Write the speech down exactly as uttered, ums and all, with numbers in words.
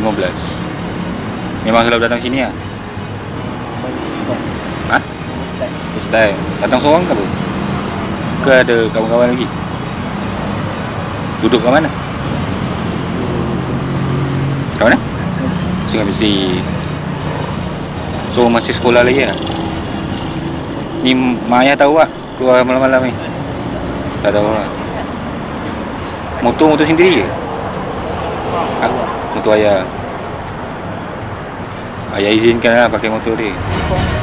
lima belas. Memang selalu datang sini lah? Hah? First time. Datang seorang ke apa? Ke ada kawan-kawan lagi? Duduk kat mana? Kat mana? Sungai Besi. So masih sekolah lagi lah? Ni mak ayah tahu tak keluar malam-malam ni? Tak tahu lah. Motor-motor sendiri ke? Ha? Motor ayah. Ayah izinkan lah pakai motor dia.